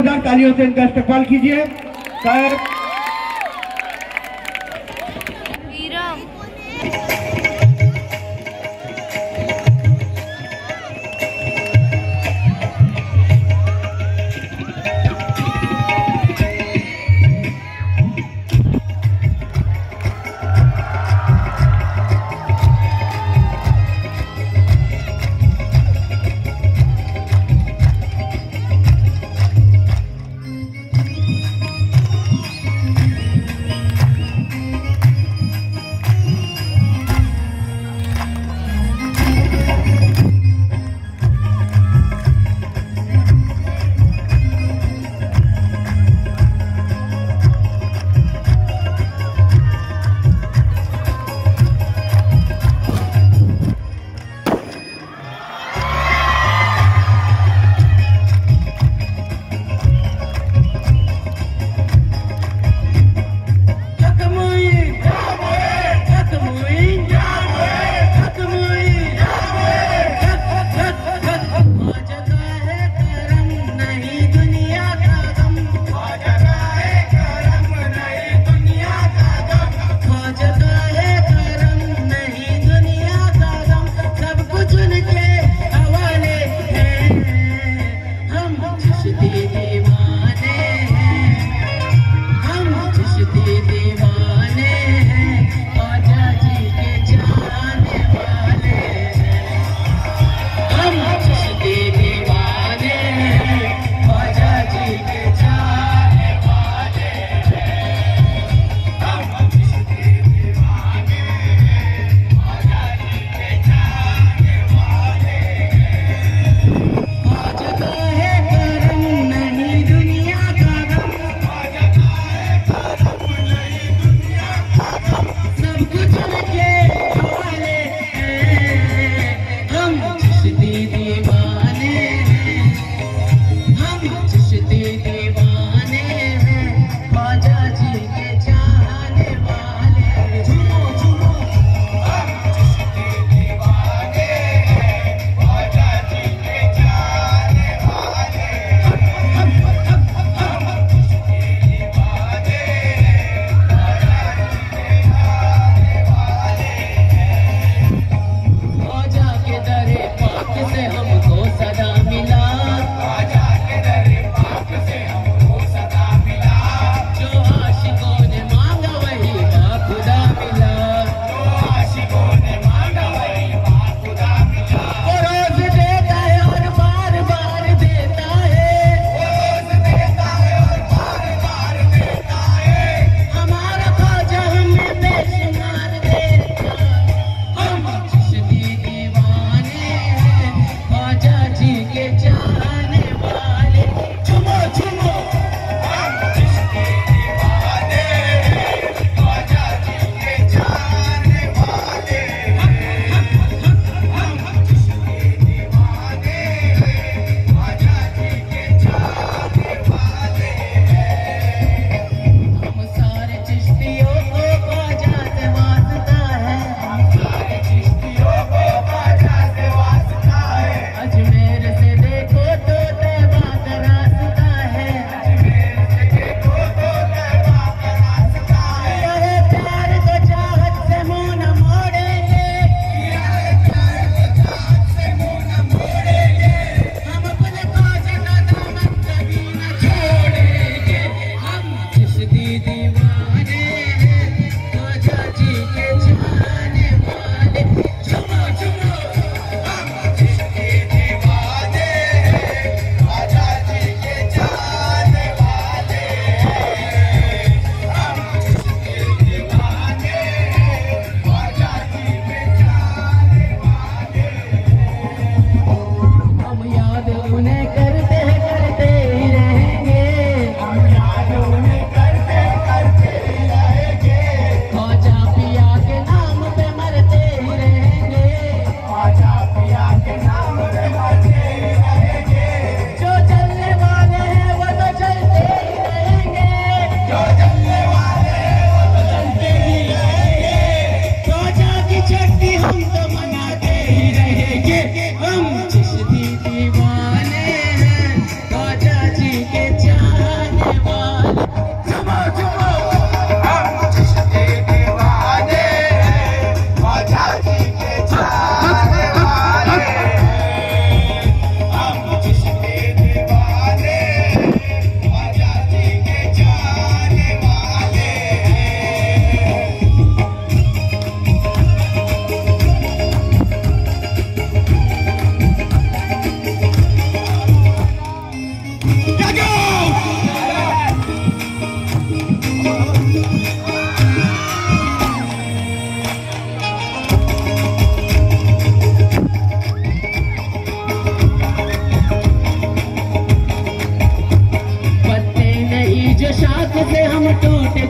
तालियों से इनका इस्तकबाल कीजिए। सर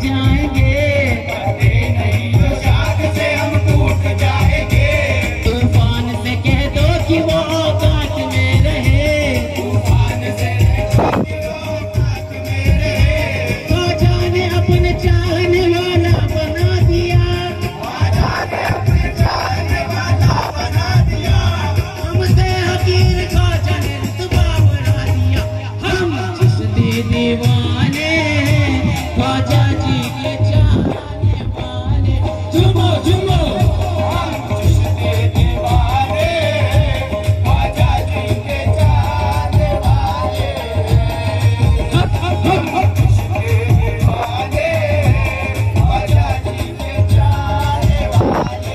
जाएंगे, बातें नहीं तो शाख से हम टूट जाएंगे। तूफान से कह दो कि वो औकात में रहे, तूफान से कह दो कि वो औकात में रहे। ख्वाजा ने अपने चाहने वाला बना दिया, ख्वाजा ने अपने चाहने वाला बना दिया। हमसे हकीर ख्वाजा ने रुतबा बढ़ा दिया। हम चिश्ती दीवाने, ख्वाजा जी के चाहने वाले। झूमो झूमो, हम चिश्ती दीवाने, ख्वाजा जी के चाहने वाले। हम चिश्ती दीवाने, ख्वाजा जी के चाहने वाले।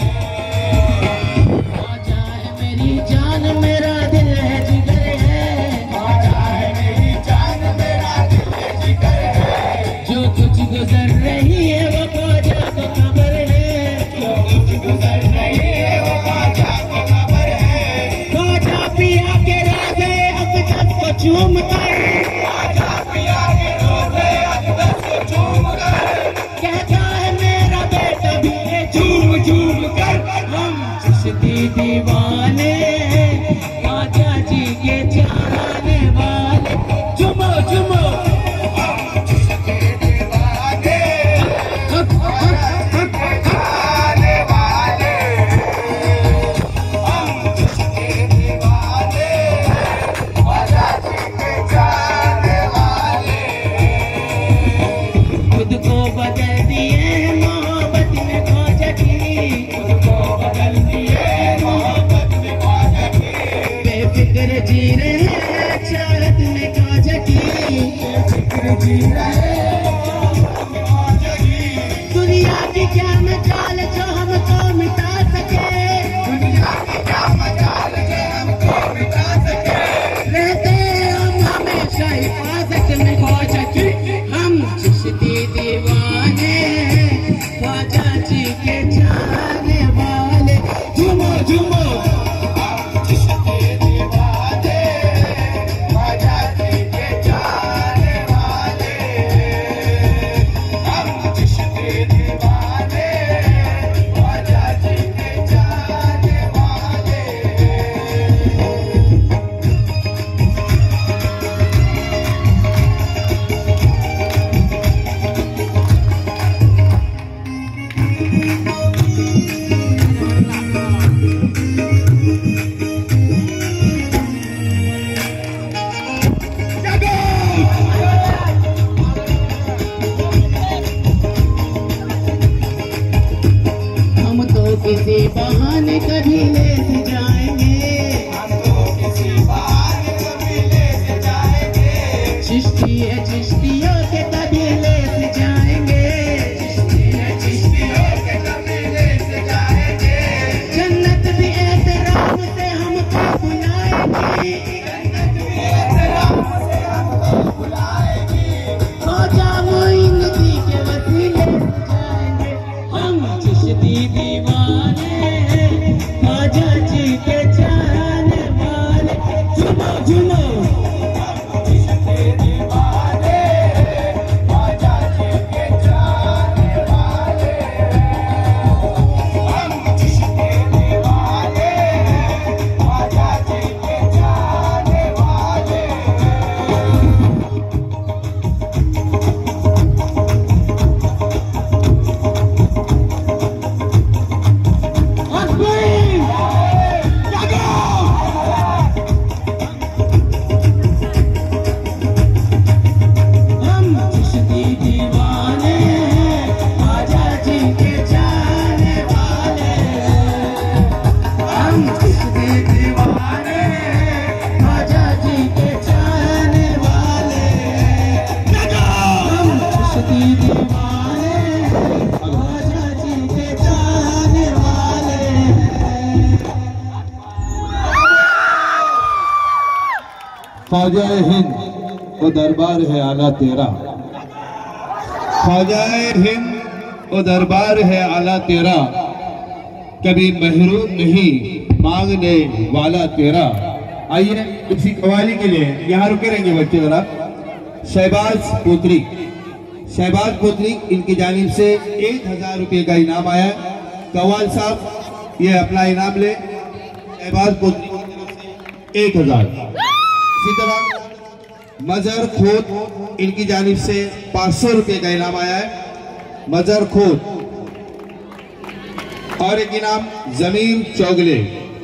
ख्वाजा है मेरी जान, मेरा दिल है जिगर है, ख्वाजा है मेरी जान, मेरा दिल है जिगर है। जो कुछ गुजर रही है वो ख्वाजा को खबर है, जो कुछ गुजर रही है वो ख्वाजा को खबर है। ख्वाजा पिया के रो गए अक़दस को चूम कर, ख्वाजा पिया के रो गए अक़दस को चूम कर। कहता है मेरा बेटा भी है झूम झूम कर। हम चिश्ती दीवाने, ख्वाजा जी के चाहने वाले। झूमो झूमो, हम चिश्ती दीवाने, चाहने वाले। हम चिश्ती दीवाने, ख्वाजा जी के चाहने वाले। खुद को बदल दिए मोहब्बत में ख्वाजा की, खुद को बदल दिए मोहब्बत में ख्वाजा की। बेफिक्र जी रहे चाहत में ख्वाजा की, बेफिक्र जी रहे चाहत में ख्वाजा की। दुनिया की क्या मजाल जो हमको मिटा सके, दुनिया की क्या मजाल जो हमको मिटा सके। रहते हम हमेशा हिफाजत में ख्वाजा की। हम चिश्ती दीवाने, ख्वाजा जी के चाहने वाले। झूमो झूमो, हम चिश्ती दीवाने, ख्वाजा जी के चाहने वाले। हम चिश्ती दीवाने, ख्वाजा जी के चाहने वाले। हम तो किसी बहाने कभी लेट जाएंगे, हम तो किसी बहाने कभी लेट जाएंगे। चिश्ती है चिश्तियों के कभी लेट जाएंगे, चिश्ती है चिश्तियों के कभी लेट जाएंगे। जन्नत भी एहतराम से हमको बुलाएगी, जन्नत भी एहतराम से हमको बुलाएगी। ख्वाजा मोइनुद्दीन के वसीले से जाएंगे। हम चिश्ती दीवाने, ख्वाजा जी के चाहने वाले। झूमो झूमो, हम चिश्ती दीवाने, ख्वाजा जी के चाहने वाले। हम चिश्ती दीवाने, ख्वाजा जी के चाहने वाले। हम चिश्ती दीवाने, ख्वाजा जी के चाहने वाले। हम चिश्ती दीवाने, ख्वाजा जी के चाहने वाले। हम चिश्ती दीवाने, ख्वाजा जी के चाहने वाले। ख्वाजा हिंद वो दरबार है आला तेरा, ख्वाजा हिंद वो दरबार है आला तेरा, कभी महरूम नहीं मांगने वाला तेरा। आइए इसी कवाली के लिए यहाँ रुके रहेंगे बच्चे जरा। शहबाज पुत्री। शहबाज पुत्री इनकी जानिब से 1000 रुपये का इनाम आया है। कव्वाल साहब ये अपना इनाम ले। शहबाज पुत्री की तरफ से 1000। इसी तरह मजहर खोत इनकी जानिब से 500 रुपये का इनाम आया है। मजहर खोत। और एक इनाम जमीर चौगले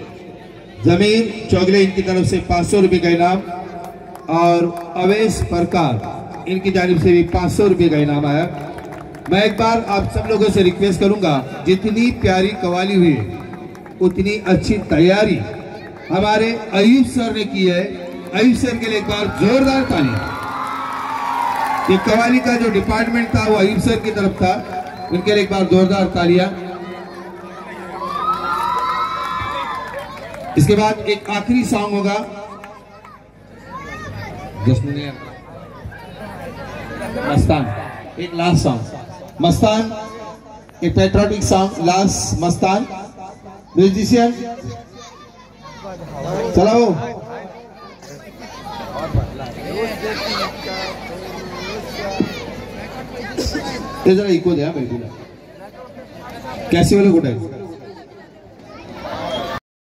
इनकी तरफ से 500 रुपये का इनाम। और अवैस परकार इनकी जानिब से भी 500 रुपये का इनाम आया। मैं एक बार आप सब लोगों से रिक्वेस्ट करूंगा, जितनी प्यारी कवाली हुई उतनी अच्छी तैयारी हमारे अयूब सर ने की है। अयूब सर के लिए एक बार जोरदार ताली। ये कवाली का जो डिपार्टमेंट था वो अयूब सर की तरफ था, उनके लिए एक बार जोरदार तालियां। इसके बाद एक आखिरी सॉन्ग होगा मस्तान, एक लास्ट सॉन्ग मस्तान, एक पैट्रियोटिक सॉन्ग लास्ट मस्तान। म्यूजिशियन चलाओ। ये जरा इको दे भाई, कैसे वाले कुठे